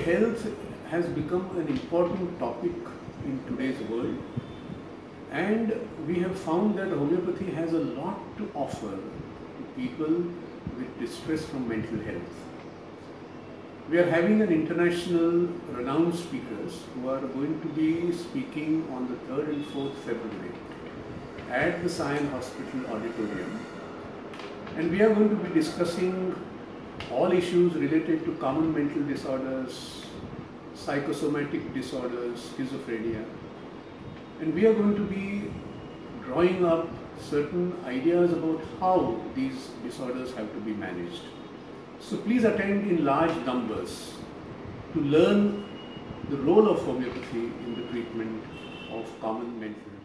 health has become an important topic in today's world, and we have found that homeopathy has a lot to offer to people with distress from mental health. We are having an international renowned speakers who are going to be speaking on the 3rd and 4th February at the Sion Hospital Auditorium, and we are going to be discussing all issues related to common mental disorders, psychosomatic disorders, schizophrenia, and we are going to be drawing up certain ideas about how these disorders have to be managed. So please attend in large numbers to learn the role of homeopathy in the treatment of common mental